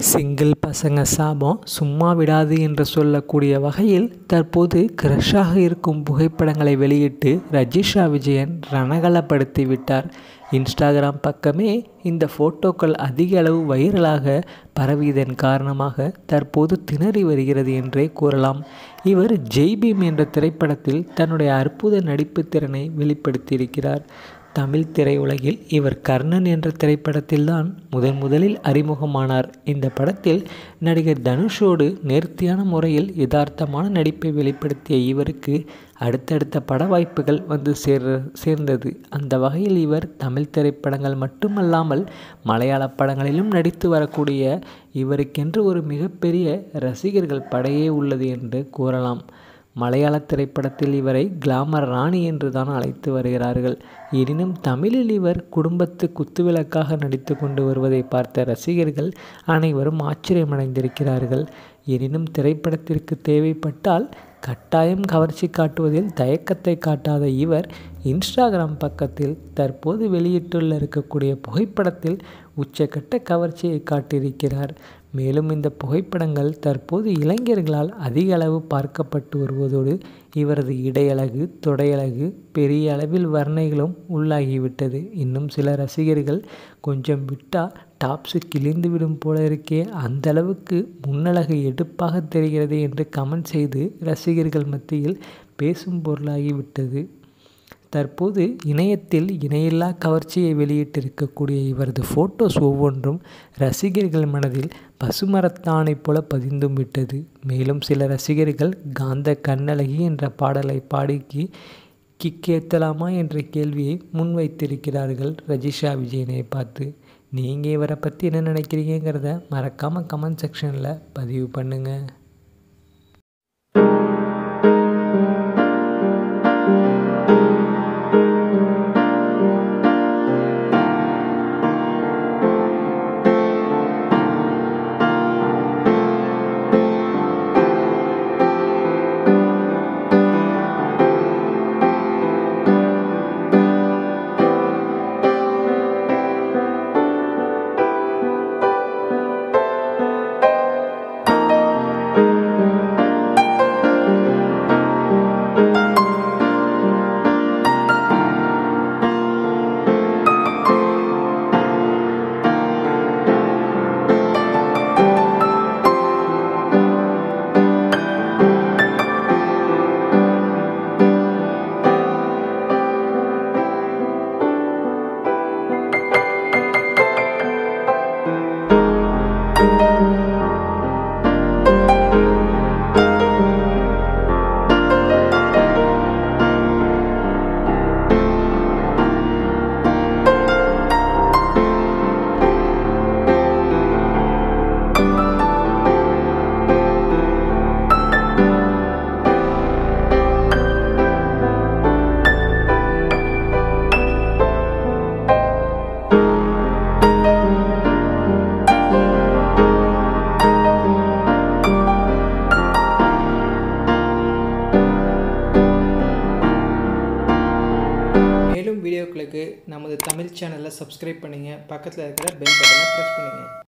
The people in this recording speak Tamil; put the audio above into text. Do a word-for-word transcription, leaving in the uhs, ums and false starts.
சிங்கிள் பசங்க சாபம் சும்மா விடாது என்று சொல்லக்கூடிய வகையில் தற்போது கிரஷாக இருக்கும் புகைப்படங்களை வெளியிட்டு ரஜிஷா விஜயன் ரணகலப்படுத்தி விட்டார். இன்ஸ்டாகிராம் பக்கமே இந்த ஃபோட்டோக்கள் அதிக அளவு வைரலாக பரவியதன் காரணமாக தற்போது திணறி வருகிறது என்றே கூறலாம். இவர் ஜெய்பீம் என்ற திரைப்படத்தில் தன்னுடைய அற்புத நடிப்பு திறனை வெளிப்படுத்தியிருக்கிறார். தமிழ் திரையுலகில் இவர் கர்ணன் என்ற திரைப்படத்தில்தான் முதன் முதலில் அறிமுகமானார். இந்த படத்தில் நடிகர் தனுஷோடு நேர்த்தியான முறையில் யதார்த்தமான நடிப்பை வெளிப்படுத்திய இவருக்கு அடுத்தடுத்த பட வாய்ப்புகள் வந்து சேர் சேர்ந்தது. அந்த வகையில் இவர் தமிழ் திரைப்படங்கள் மட்டுமல்லாமல் மலையாள படங்களிலும் நடித்து வரக்கூடிய இவருக்கென்று ஒரு மிகப்பெரிய ரசிகர்கள் படையே உள்ளது என்று கூறலாம். மலையாள திரைப்படத்தில் இவரை கிளாமர் ராணி என்று தான் அழைத்து வருகிறார்கள். எனினும் தமிழில் இவர் குடும்பத்து குத்துவிளக்காக நடித்து கொண்டு வருவதை பார்த்த ரசிகர்கள் அனைவரும் ஆச்சரியமடைந்திருக்கிறார்கள். எனினும் திரைப்படத்திற்கு தேவைப்பட்டால் கட்டாயம் கவர்ச்சி காட்டுவதில் தயக்கத்தை காட்டாத இவர் இன்ஸ்டாகிராம் பக்கத்தில் தற்போது வெளியிட்டுள்ள இருக்கக்கூடிய புகைப்படத்தில் உச்சக்கட்ட கவர்ச்சியை காட்டியிருக்கிறார். மேலும் இந்த புகைப்படங்கள் தற்போது இளைஞர்களால் அதிக அளவு பார்க்கப்பட்டு வருவதோடு இவரது இடையழகு தொடையழகு பெரிய அளவில் வர்ணைகளும் உள்ளாகிவிட்டது. இன்னும் சில ரசிகர்கள் கொஞ்சம் விட்டா டாப்ஸு கிழிந்துவிடும் போல இருக்கே, அந்த அளவுக்கு முன்னழகு எடுப்பாக தெரிகிறது என்று கமெண்ட் செய்து ரசிகர்கள் மத்தியில் பேசும் பொருளாகிவிட்டது. தற்போது இணையத்தில் இணையில்லா கவர்ச்சியை வெளியிட்டிருக்கக்கூடிய இவரது ஃபோட்டோஸ் ஒவ்வொன்றும் ரசிகர்கள் மனதில் பசுமரத்தானை போல பதிந்தும் விட்டது. மேலும் சில ரசிகர்கள் காந்த கண்ணழகி என்ற பாடலை பாடிக்கி கிக்கேத்தலாமா என்ற கேள்வியை முன்வைத்திருக்கிறார்கள் ரஜிஷா விஜயனை பார்த்து. நீங்கள் இவரை பற்றி என்ன நினைக்கிறீங்கிறத மறக்காமல் கமெண்ட் செக்ஷனில் பதிவு பண்ணுங்கள். மேலும் வீடியோக்களுக்கு நமது தமிழ் சேனலை சப்ஸ்கிரைப் பண்ணுங்கள். பக்கத்தில் இருக்கிற பெல் பட்டனை ப்ரெஸ் பண்ணுங்கள்.